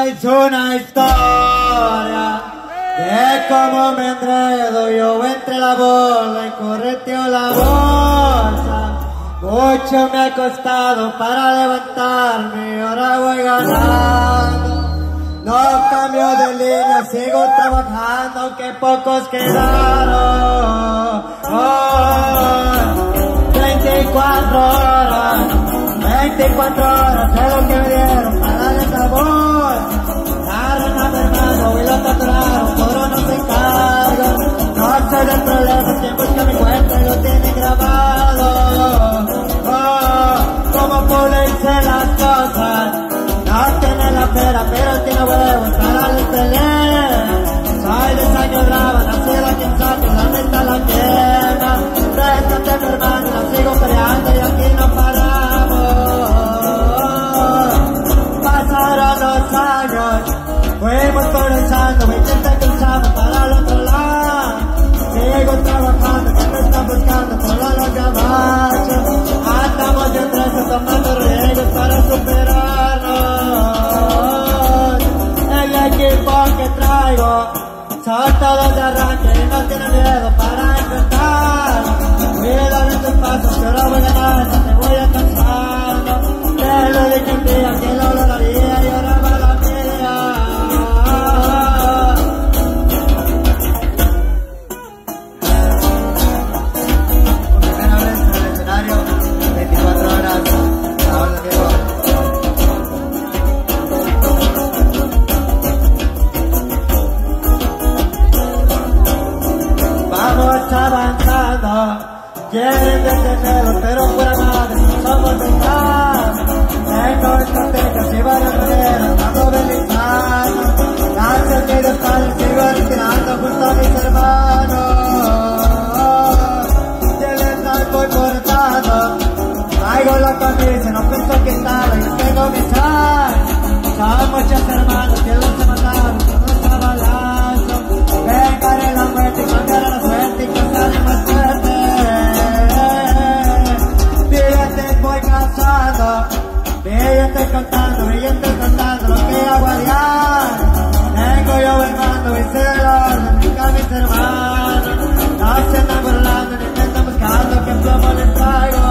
es una historia de cómo me enredo yo entre la bola y correteo la bolsa. Mucho me ha costado para levantarme y ahora voy ganando. No cambio de línea, sigo trabajando aunque pocos quedaron. 24 horas, 24 horas es lo que me dieron para darle sabor. Agarran a mi hermano y lo torturaron, todo no se encarga. No soy del problema, quien busca mi cuenta y lo tiene grabado. Como pulirse las cosas, no tiene la pera, pero tiene huevos para darle pelea. Soy de sangre brava, nacida quien sabe, la neta la quema. Préstate mi hermano, la sigo peleando y aquí no paramos. Pasaron los años, fuimos progresando, 20 cruzamos para el otro lado. Sigo trabajando, que me están buscando todos los gabachos. Andamos de preso tomando riesgos para superarnos. El equipo que traigo son todos de arranque y no tienen miedo para enfrentar. Cuida de tus pasos que ahora voy ganando, te voy alcanzando. Te lo dije un día que lo lograría y ahora va la mía. Por primera vez en el escenario, 24 horas, ahora amigo. Vamos avanzando, quieren detenerlo, pero fuera madre, no somos de paz. Tengo estrategias y varias maneras, vamos movilizando. Gracias a mis padres, sigo retirando junto a mis hermanos. Lleven voy cortando, traigo la camisa, no pienso quitarla, yo tengo mi sal. Son muchos hermanos que los he matado, todos a balazo. Vengaré la muerte y cambiaré la suerte y casaré más fuerte. Billetes voy cazando, billetes contando lo que hago a diario. Tengo yo el mando y sé el orden, nunca mis hermanos. No se están burlando ni me están buscando, que plomo les traigo.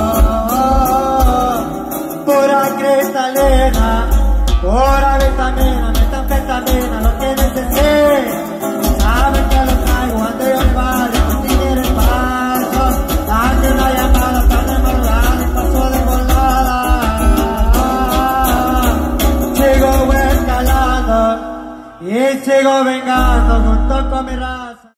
Pura cristalina, pura vitamina, metanfetamina, lo que necesito. Saben que lo traigo, ando yo en barrio, no tiene el paso. Dame una llamada, tarde madrugada y paso de volada. Sigo escalando y sigo vengando junto con mi raza.